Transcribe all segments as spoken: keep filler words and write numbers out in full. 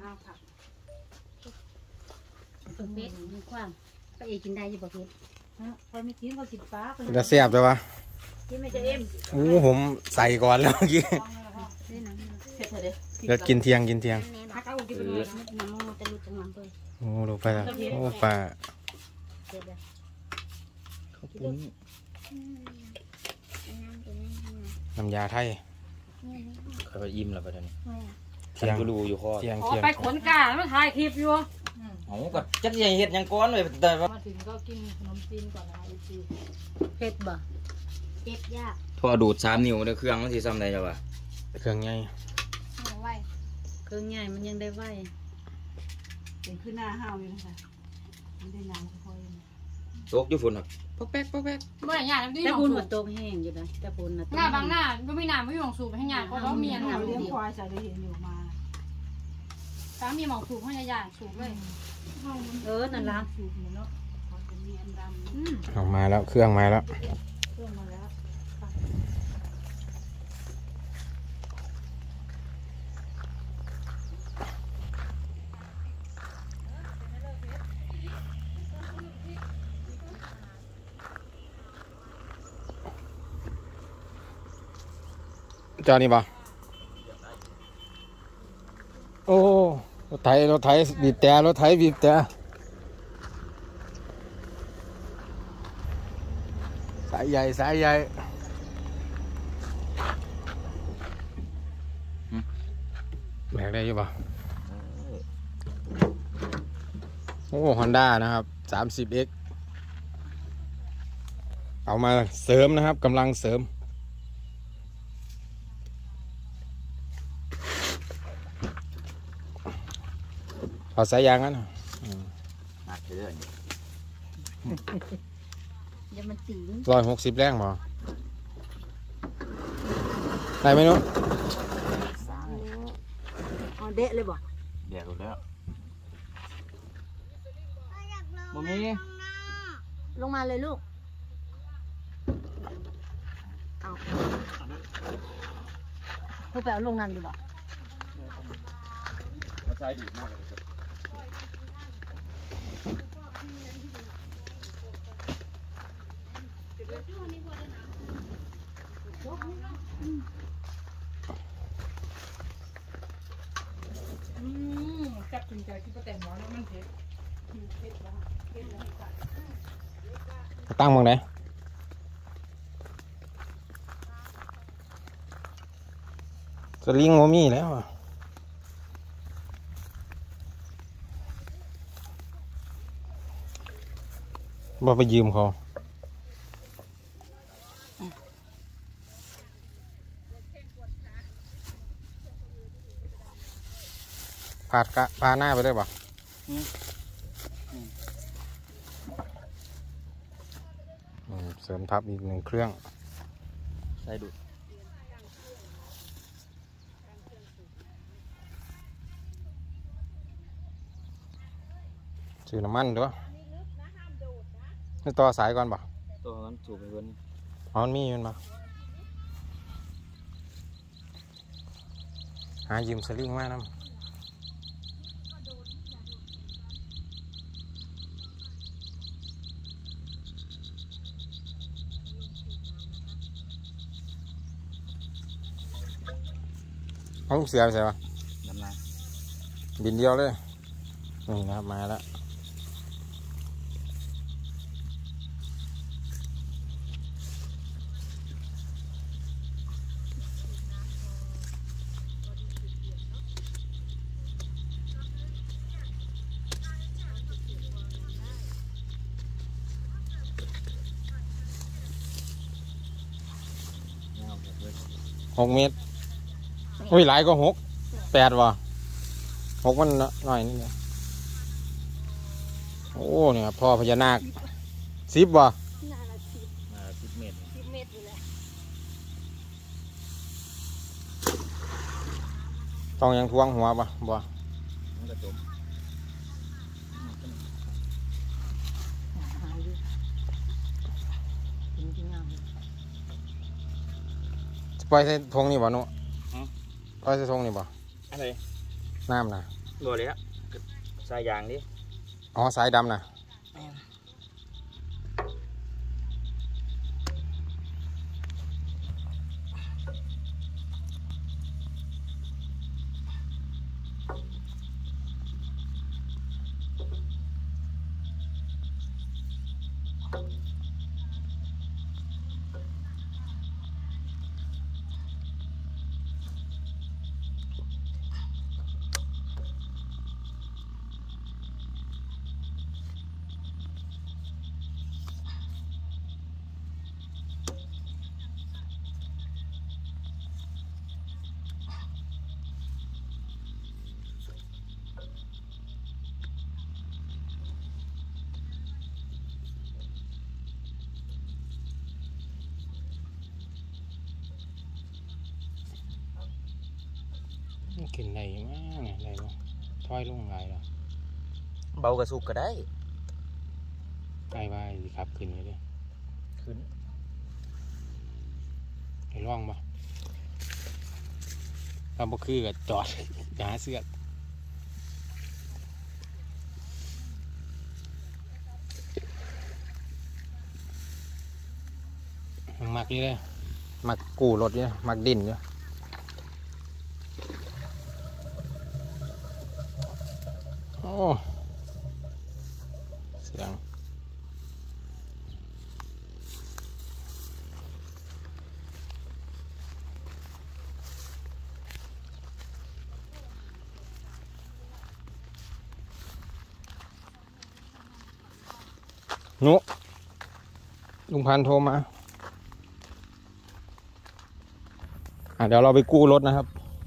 เอาผักตัวเป็ดมีความป้าเอกินได้ยี่บอกเพชรพอไม่กินเขาสิบฟ้าจะเสียบเลยวะกินไม่จะเอ็มโอ้ผมใส่ก่อนแล้วเมื่อกี้เดี๋ยวกินเที่ยงกินเที่ยงพักเอากินไปเลยน้ำมันจะรู้จังหวะเลยโอ้ดูไปแล้วโอ้ปลาน้ำยาไทยเขาไปยิ้มแล้วไปตอนนี้เที่ยงกูรู้อยู่ข้อเที่ยงเที่ยงไปขนกาแล้วถ่ายคลิปอยู่โอ้ก็จักยังเห็ดยังก้อนเลยแต่ว่ามาถึงก็กินขนมจีนก่อนนะไอซีเผ็ดบ่เผ็ดยากพอดูดสามนิ้วในเครื่องมันสิซ้ำได้จ้ะวะเครื่องใหญ่ไหวเครื่องใหญ่มันยังได้ไหวเป็นขึ้นหน้าห้าวอยู่นะคะมันได้น้ำค่อยๆตกอยู่ฝุ่นครับปอกแป๊กปอกแป๊กเมื่อไหร่น้ำที่แต่ฝุ่นมันตกแห้งอยู่นะแต่ฝุ่นนะหน้าบางหน้าก็ไม่น้ำไม่หมองสูบให้หยาดเพราะเราเมียนเลี้ยงควายใส่ได้เห็นอยู่มาสามีหมองสูบให้หยาดสูบเลยเออนั่นละสูบเนาะออกมาแล้วเครื่องมาแล้วเครื่องมาแล้วจอนี่ป่ะโอ้รถไถรถไถบีบแต่รถไถบีบแต่สายใหญ่สายใหญ่แบกได้อยู่ป่ะโอ้ฮอนด้านะครับ สามสิบเอ็กซ์ เอามาเสริมนะครับกำลังเสริมเอาสายยางกันหนักเลยอย่ามันตีร้อยหกสิบแรงหรอได้ไหมนุ๊กอ๋อเดะเลยบ่เดี๋ยวแล้วบ่มีลงมาเลยลูกเอาเพื่อไปเอาลงนั่นดีบ่ใช้ดีมากเลยอืมจับถึงใจที่ป้าแต่งหมอแล้วมันเผ็ดเผ็ดแล้วเผ็ดแล้วตั้งมึงไหนสลิงโมมี่แล้วบ่ไปยืมเขาพาดกะพาหน้าไปได้ป่ะเสริมทับอีกหนึ่งเครื่องใส่ดูซื้อน้ำมันด้วยนี่ต่อสายก่อนป่ะตัวนั้นสูบไปเงินอ๋อมันมีมันป่ะหายืมสลิงมานะเอาลูกเสือไปใส่ป่ะดำน้ำบินเดียวเลยนี่นะครับมาแล้วหกเมตรอุ้ยหลายก็หกแปดวะหกมันหน่อยนี่โอ้เนี่ยพ่อพญานาคสิบวะสิบเมตรสิบเมตรอยู่เลยต้องยังทวงหัวปะบ่ปล่อยใส่ทงนี่บ่นุปล่อยใส่ทงนี่บ่อะไรน้ำนะบ่เลยฮะสายยางดิอ๋อสายดำนะกินได้มากเนี่ยได้บ่ถอยลงหลายแล้วเบากระสุกก็ได้ใกล้ว่าสิครับขึ้นเลยเด้ขึ้นให้ร่องบ่ถ้าบ่คือก็จอด หาเสือกมักนี่เลยมักกู้รถเนี่ยมักดินเนี่ยโอ้เสียงนุลุงพันธุ์โทรมาอ่ะเดี๋ยวเราไปกู้รถนะครับ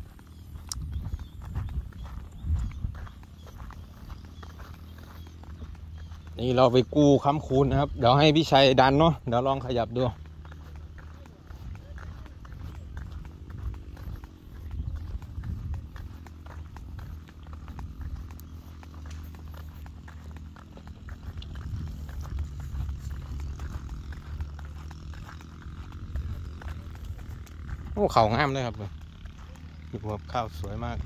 นี่เราไปกู้ค้ำคูณนะครับเดี๋ยวให้พี่ชัยดันเนาะเดี๋ยวลองขยับดูโอ้เขางามเลยครับดูครับข้าวสวยมาก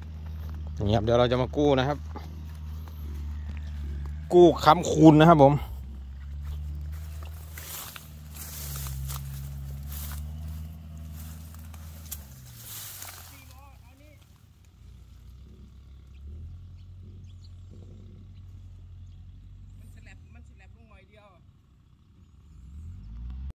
นี่ครับเดี๋ยวเราจะมากู้นะครับกู้ค้ำคูณนะครับผม